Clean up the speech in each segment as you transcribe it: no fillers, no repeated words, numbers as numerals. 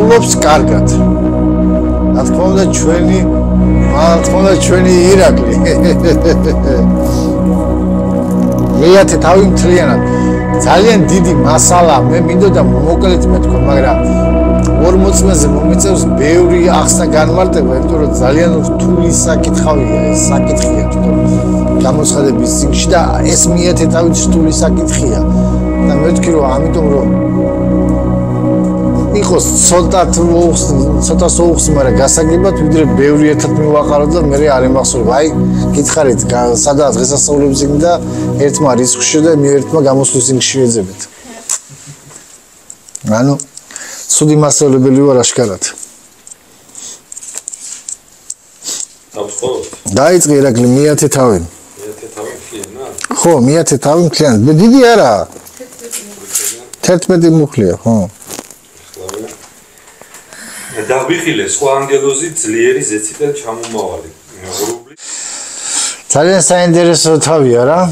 მუშაობს კარგად. რა თქმა უნდა ჩვენი ირაკლი. მეათე თავი მთლიანად ძალიან დიდი მასალა მე მინდოდა მოკლედ მეთქვა, მაგრამ 40 წელზე მომიწევს ბევრი ახსნა განმარტება, იმიტომ რომ ძალიან რთული საკითხია ეს საკითხია თვითონ გამოცხადების წინში და ეს მეათე თავი რთული საკითხია და მეთქი რომ ამიტომ რომ იყოს ცოტა სოუხს, მაგრამ გასაგებად ვიდრე ბევრი ერთად მივაყარო და მე არ ემახსოვრება. აი, გითხარით, სადაც დღესასწაულების წინ და ერთმა რისხში და ერთმა გამოსვლის წინ შევეძებეთ. ანუ ცუდი მასწავლებელი ვარ აშკარად. დაიწყე ირაკლი მეათე თავი. მეათე თავი მთლიანად? ხო, მეათე თავი მთლიანად. მე დიდი არა. 11 მუხლია, ხო. დავიხილე სხვა ანგელოზი ძლიერი ზეციდან ჩამომავალი. ძალიან საინტერესო თავია რა.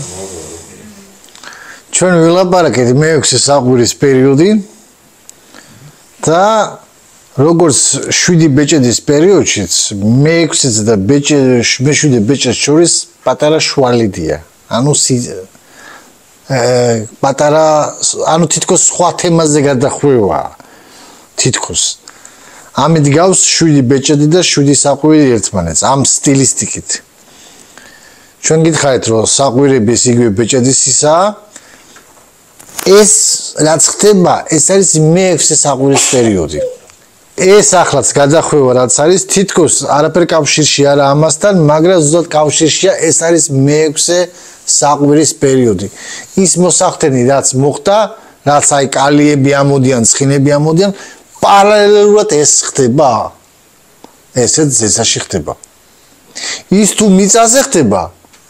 ჩვენ ვილაპარაკეთ მე-6 საყვირის პერიოდი და როგორც 7 ბეჭედის პერიოდშიც მე-6-ს და მე-7 ბეჭედს შორის პატარა შვალიდია. ანუ პატარა, ანუ თითქოს სხვა თემაზე გადახვევა. თითქოს ამით გავს 7 ბეჭედი და 7 საყვირი ერთმანეთს ამ სტილისტიკით. ჩვენ გითხარით რომ საყვირების იგივე ბეჭედის ისაა. ეს რაც ხდება, ეს არის მე-6 საყვირის პერიოდი. ეს ახლაც გადახვევა რაც არის თითქოს არაფერ კავშირში არა ამასთან, მაგრამ ზუსტად კავშირშია, ეს არის მე-6 საყვირის პერიოდი. ის მოსახდენი რაც მოხდა, რაც აი კალიები ამოდიან, ცხინები ამოდიან, პარალელურად ეს ხდება. ესეც ზეცაში ხდება. ის თუ მიწაზე ხდება,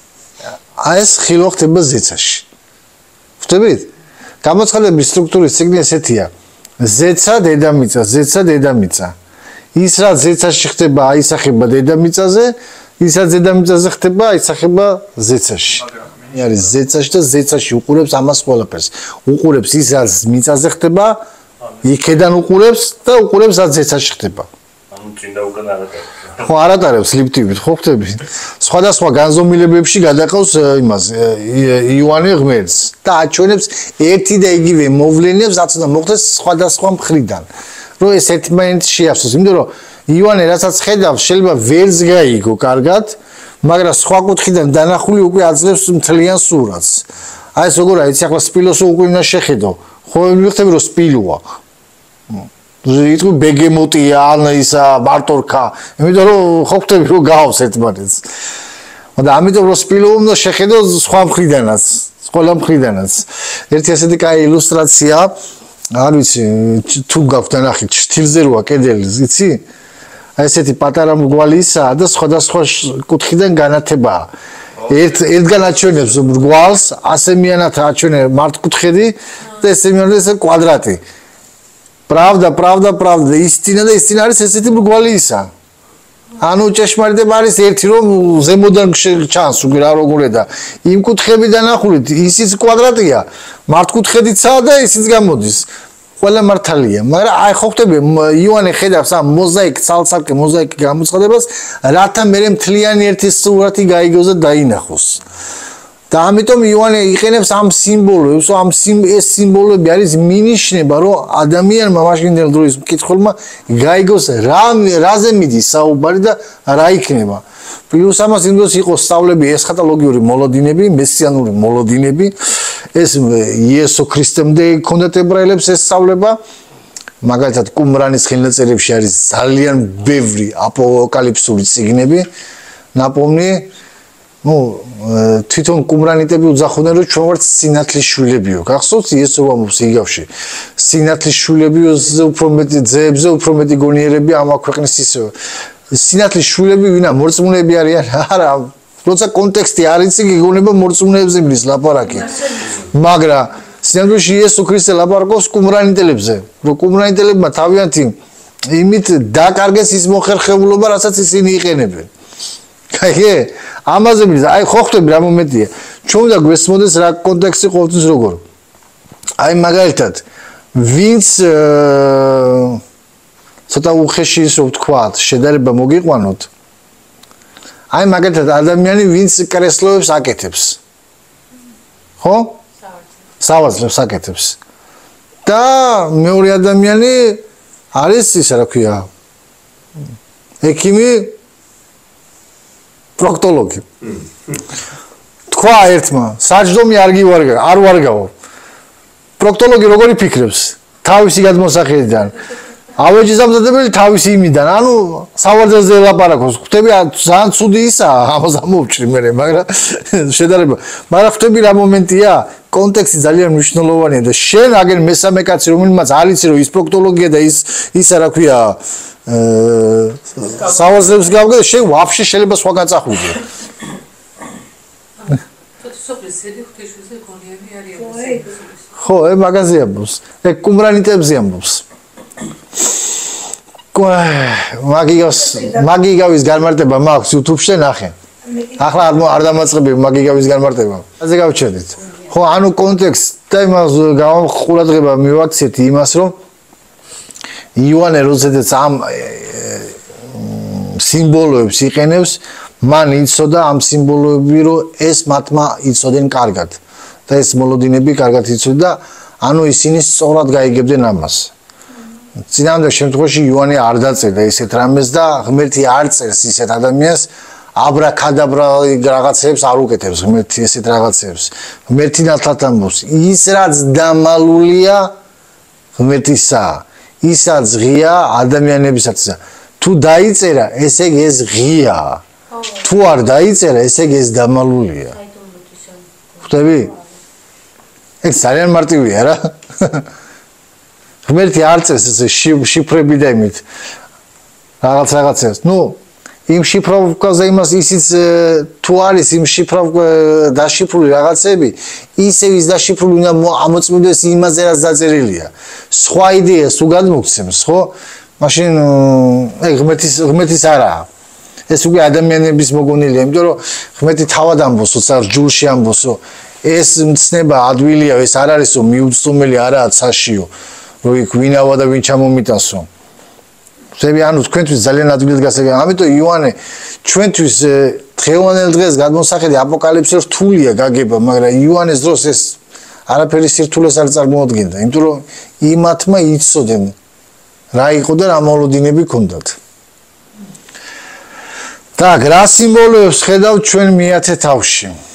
ეს ხილვა ხდება ზეცაში. ხვდებით? გამოცხადების სტრუქტურის ციგნი ესეთია. ზეცა, დედამიწა, ზეცა, დედამიწა. ის რაც ზეცაში ხდება, აისახება დედამიწაზე, ის რაც დედამიწაზე ხდება, აისახება ზეცაში. არის ზეცაში და ზეცაში უყურებს ამას ყველაფერს. უყურებს ის რაც მიწაზე ხდება, იქედან უყურებს და უყურებს რაც ზეცაში ხდება. ანუ წინდა უკან არ ატარებს. ხო, არ ატარებს ლიფტივით, ხო ხტები? სხვადასხვა განზომილებებში გადაყავს იმას იოანე ღმერთს და აჩვენებს ერთი და იგივე მოვლენებს, რაც უნდა მოხდეს სხვადასხვა მხრიდან. რომ ეს ერთმანეთს შეავსოს, იმიტომ რომ იოანე რასაც ხედავს, შეიძლება ვერც გაიგო კარგად, მაგრამ სხვა კუთხიდან დანახული უკვე აძლევს მთლიან სურათს. აი ეს როგორ არის, ახლა სპილოს უკვე უნდა შეხედო. ხო, მივხვდები რომ სპილოა. იტყვი ბეგემოტია, ან ისა ბარტორქა, იმიტომ რომ ხო ხვდები რომ გაავს ერთმანეთს. და ამიტომ რომ სპილო უნდა შეხედო სხვა მხრიდანაც, ყველა მხრიდანაც. ერთი ასეთი კაი ილუსტრაცია, არ ვიცი, თუ გაქვთ ნახეთ, შთილზე როა კედელი, იცი? აი ესეთი პატარა მრგვალი ისაა და სხვადასხვა კუთხიდან განათებაა. ერთგან აჩვენებს მრგვალს, ასემიანად აჩვენებს მართკუთხედი და ესემიანად ეს კვადრატი. Правда, ისწინა და ისწინა არის ესეთი მრგვალი ისა. ანუ ჭეშმარიტება არის ერთი რომ ზემოდან ჩანს უკვე რა როგორია და იმ კუთხებიდან ახულით ისიც კვადრატია, მართკუთხედიცაა და ისიც გამოდის. ყველა მართალია, მაგრამ აი ხო ხტები იოანე ხედავს ამ მოზაიკ ცალ-ცალკე მოზაიკი გამოცხადებას, რათა მე მთლიანი ერთი სურათი გაიგოს და დაინახოს. და ამიტომ იოანე იყენებს ამ სიმბოლოებს, ეს სიმბოლოები არის მინიშნება, რომ ადამიანმა მაშინდელ დროის მკითხველმა გაიგოს რაზე მიდის საუბარი და რა იქნება. პლუს ამას იმდროს იყო სწავლები ესხატოლოგიური მოლოდინები, მესიანური მოლოდინები, ეს იესო ქრისტემდე ქონდათ ებრაელებს ეს სწავლება. მაგალითად კუმრანის ხელნაწერებში არის ძალიან ბევრი აპოკალიფსური წიგნები, ნაპოვნი თვითონ კუმრანიტები უძახოდნენ რომ ჩვენ ვართ სინათლის შვილებიო. გახსოვთ იესო ამბობს იგავში. სინათლის შვილებიო, უფრო მეტი ძეებზე, უფრო მეტი გონიერები ამ ქვეყნის ისევ. სინათლის შვილები ვინა მორწმუნეები არიან? არა, როცა კონტექსტი არ იცი, გიგონება მორწმუნეებზე მიდის ლაპარაკი. მაგრამ სინათლეში იესო ქრისტე ლაპარაკობს კუმრანიტელებზე. რომ კუმრანიტელებმა თავიანთი იმით დაკარგეს ის მოხერხებულობა, რასაც ისინი იყენებენ. კაი, ამაზე მიდის. აი ხო ხვდები რა მომენტია. ჩვენ უნდა გვესმოდეს რა კონტექსტი ყოველთვის როგორ. აი მაგალითად, ვინც ცოტა უხეში ისო ვთქვათ, შედარება მოგიყვანოთ. აი მაგათად ადამიანი ვინც კრესლოებს აკეთებს. ხო? სავარძლებს აკეთებს. და მეორე ადამიანი არის ისა რა ქვია? ექიმი პროქტოლოგი. თქვა ერთმა, საჯდომი არ ვარგაო. პროქტოლოგი როგორი ფიქრებს? თავისი გადმოსახედიდან. ავეჯიზამზადებელი თავისი იმიდან, ანუ სავარძელზე ელაპარაკოს. ხვდები ძალიან ცუდი ისაა, ამას ამოვჭრი მე, მაგრამ შედარება. მაგრამ ხვდები რა მომენტია? კონტექსტი ძალიან მნიშვნელოვანია და შენ აგერ მესამე კაცი, რომელმაც არ იცი რომ ის პროქტოლოგია და ისა რა ქვია, სავარძელებს გავგე და შენ ვაფშე შეიძლება სხვა გაწახუძე. ხო, მაგაზე ამბობს. კუმრანიტებზე ამბობს. მაგიგავის განმარტება მაქვს YouTube-ში ნახე. ახლა არ დამაწყები მაგიგავის განმარტება. ასე გავჩერდით. ხო, ანუ კონტექსტი იმას გავხურადღება მივაქცეთ იმას, რომ იოანე როდესაც ამ სიმბოლოებს იყენებს, მან იცოდა ამ სიმბოლოები, რომ ეს მათმა იცოდნენ კარგად. და ეს მოლოდინები კარგად იცოდა და ანუ ისინი სწორად გაიგებდნენ ამას. წინამდელ შემთხვევაში იოანე არ დაწერდა ისეთ რამეს და ღმერთი არ წერს ისეთ ადამიანს აბრაკადაბრა რაღაცებს არ უკეთებს ღმერთი ესეთ რაღაცებს. ღმერთი ნათლად ამბობს, ის რაც დამალულია ღმერთისა, ის რაც ღია ადამიანებისაცია. თუ დაიწერა, ესე იგი ეს ღია. თუ არ დაიწერა, ესე იგი ეს დამალულია. ხვდები? ეს ძალიან მარტივია რა. ღმერთი არ წერს ესე შიფრები და იმით რაღაცებს. ნუ იმ შიფროვკაზე იმას ისიც თუ არის იმ დაშიფრული რაღაცები, ისევ ის დაშიფრული უნდა ამოწმდეს იმაზე რაც დაწერილია. სხვა იდეას თუ გადმოგცემს, ხო? მაშინ ღმერთის არაა. ეს უკვე ადამიანების მოგონილია, იმიტომ რომ ღმერთი თავად ამბობს, რჯულში ამბობს, რომ ეს მცნება ადვილია, ეს არ არისო მიუწვდომელი არაა ცაშიო, რომ იქ ვინავა და ვინ ჩამომიტანსო. ხვდები, ანუ თქვენთვის ძალიან ადვილად გასაგებია. ამიტომ იოანე ჩვენთვის დღევანდელ დღეს გადმოსახედი აპოკალიფსი რთულია გაგება, მაგრამ იოანეს დროს ეს არაფერი სირთულეს არ წარმოადგენდა, იმიტომ რომ იმათმა იცოდნენ რა იყო და რა მოლოდინები ჰქონდათ. და რა სიმბოლოებს ხედავთ ჩვენ მეათე თავში?